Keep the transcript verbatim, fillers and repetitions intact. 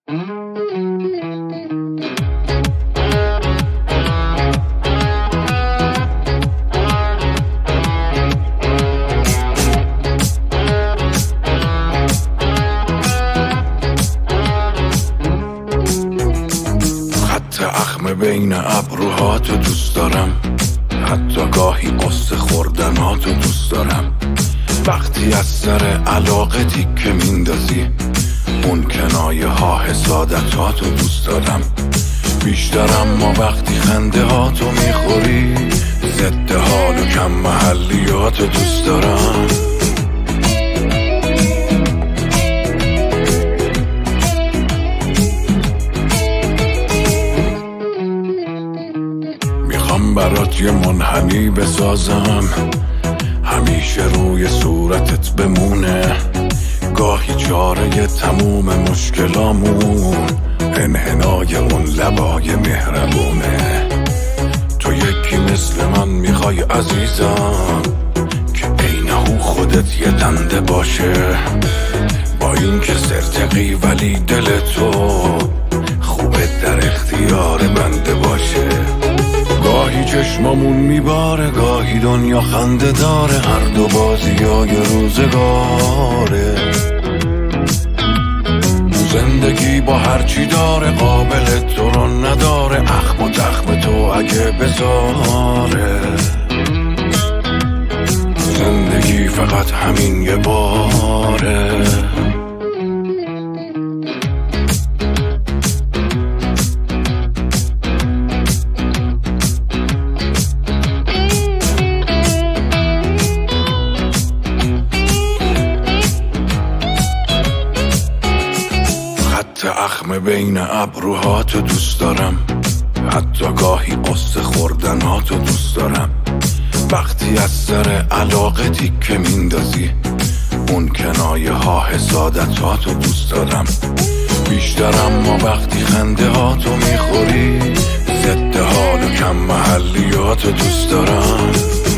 بین ابروهاتو دوست دارم، حتی گاهی قصه خوردناتو دوست دارم. وقتی از سر علاقه تیکه میندازی، اون کنایه ها حسادتاتو دوست دارم بیشترم. ما وقتی خنده هاتو میخوری، ضد حال و کم محلیاتو دوست دارم. برات یه منحنی بسازم، همیشه روی صورتت بمونه. گاهی چاره تموم مشکلامون انحنای اون لبای مهربونه. تو یکی مثل من میخوای عزیزم، که عینه‌هو خودت یه دنده باشه. با این که سرتقی ولی دل تو خوبه در اختیار بنده باشه. گاهی چشمامون میباره، گاهی دنیا خنده داره، هر دو بازی های روزگاره. زندگی با هرچی داره، قابل تو رو نداره، اخم و تخم تو اگه بذاره. زندگی فقط همین یه باره. اخم بین ابروهاتو دوست دارم، حتی گاهی قصه خوردناتو دوست دارم. وقتی از سر علاقه تیکه میندازی، اون کنایه ها حسادتاتو دوست دارم بیشترم. ما وقتی خنده هاتو میخوری، ضد حال و کم محلیاتو دوست دارم.